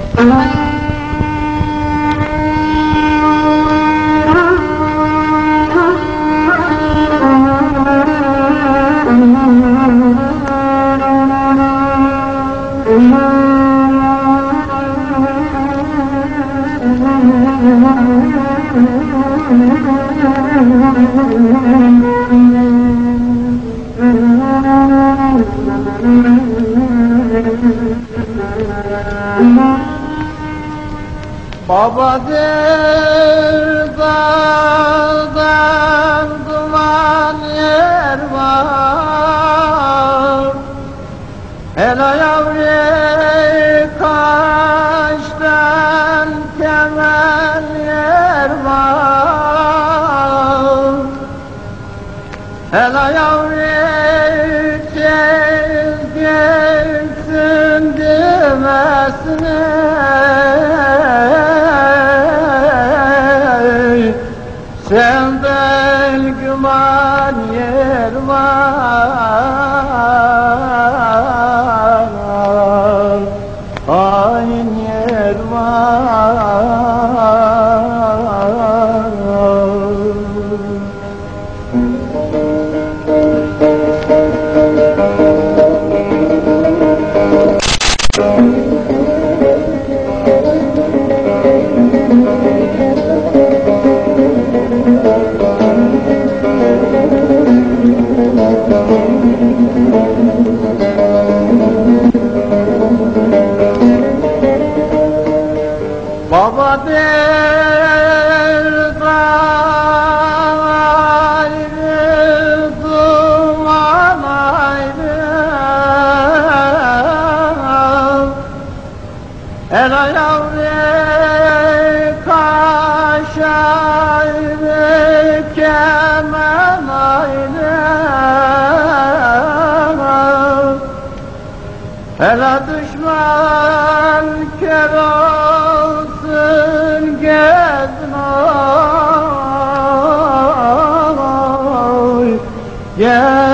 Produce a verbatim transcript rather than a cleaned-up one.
Babadır dağdan duman yer var, hele yavru kaştan kemen yer var, hele yavru tez gelsin demesine. Senden güman yer var, hain yer var. Baba der ayrı, duman ayrı, hele yavru kaş ayrı, kemen ayrı, hele düşman kör olsun gezin oy, gel.